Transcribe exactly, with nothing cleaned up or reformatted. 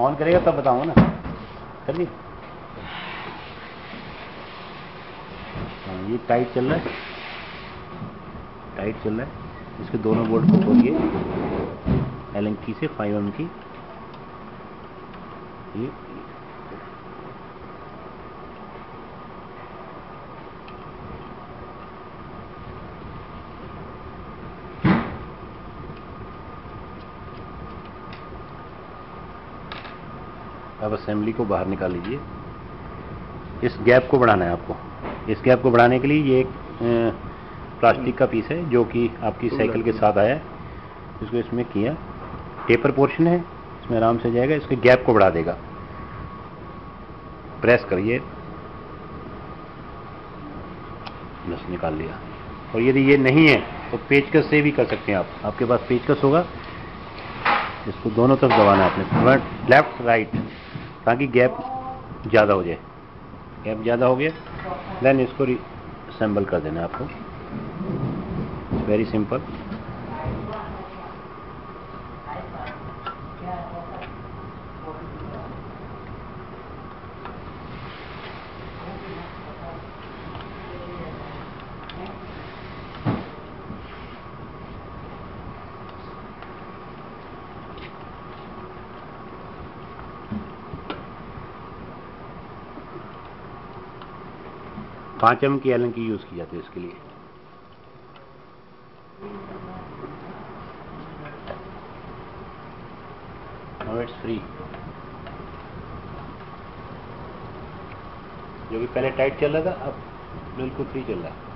On करेगा तब बताऊंगा ना। कर ली। हाँ ये टाइट चल रहा है, टाइट चल रहा है। इसके दोनों बोर्ड को खोलिए एलन की से फाइव एम की। ये अब असेंबली को बाहर निकाल लीजिए। इस गैप को बढ़ाना है आपको। इस गैप को बढ़ाने के लिए ये एक प्लास्टिक का पीस है जो कि आपकी साइकिल के साथ आया है। इसको इसमें किया, टेपर पोर्शन है, इसमें आराम से जाएगा। इसके गैप को बढ़ा देगा। प्रेस करिए, बस निकाल लिया। और यदि ये नहीं है तो पेचकस से भी कर सकते हैं आप। आपके पास पेचकस होगा, इसको दोनों तरफ दबाना है आपने, फ्रंट लेफ्ट राइट, ताकि गैप ज़्यादा हो जाए। गैप ज़्यादा हो गया, देन इसको असेंबल कर देना है आपको। Very simple. पाँच एम की एलन की यूज़ की जाती है इसके लिए। Now it's free. जो कि पहले टाइट चल रहा था अब बिल्कुल फ्री चल रहा है।